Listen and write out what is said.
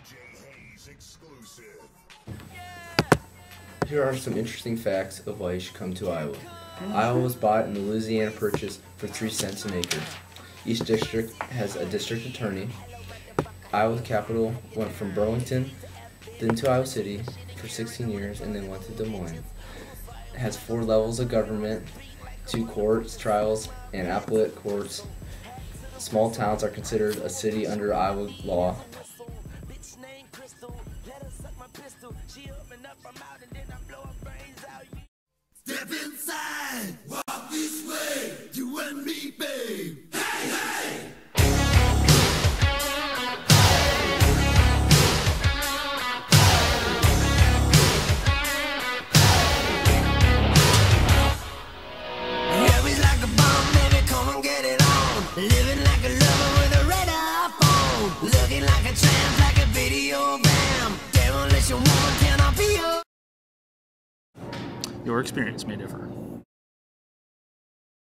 Here are some interesting facts of why you should come to Iowa. Iowa was bought in the Louisiana Purchase for 3 cents an acre. Each district has a district attorney. Iowa's capital went from Burlington, then to Iowa City for 16 years, and then went to Des Moines. It has 4 levels of government, 2 courts, trials, and appellate courts. Small towns are considered a city under Iowa law. Step inside, walk this way, you and me, babe. Hey, hey! Love like a bomb, baby, come and get it on. Living like a lover with a red iPhone. Looking like a tramp, like a video bam. Demolition woman, can I be your... Your experience may differ.